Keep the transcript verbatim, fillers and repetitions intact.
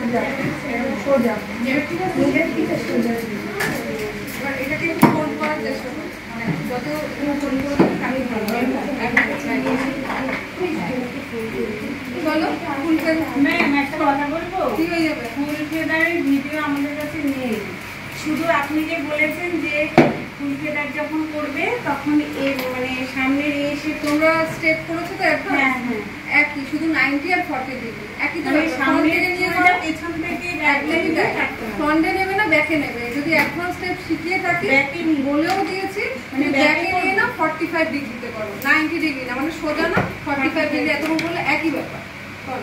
সোজা ঠিক আছে সোজা। এবার এটাকে একটু ফোন করার চেষ্টা করো, মানে যত ফোন করবে আমি চলো ফুলকে ম্যাম একটা কথা বলবো, কি হয়ে যাবে? ফুল ফেদারের ভিডিও আমাদের কাছে নেই, শুধু আপনি যে বলেছেন যে ফুল ফেদার যখন করবে তখন এর মানে সামনের এসে তোমরা স্টেপ করেছো তো একবার? হ্যাঁ হ্যাঁ একই, শুধু নাইনটি আর ফর্টি ডিগ্রি একই। তো সামনে থেকে নিয়ে যাও, পেছন থেকে একদমই ফ্রন্টে নেবে না ব্যাকে নেবে। যদি এখন স্টেপ শিখিয়ে থাকি ব্যাকে বলেও দিয়েছি, মানে ব্যাকে নিয়ে না ফর্টি ফাইভ ডিগ্রিতে করো, নাইনটি ডিগ্রি না, মানে সোজা না ফর্টি ফাইভ ডিগ্রি, এতক্ষণ বললে একই ব্যাপার। করো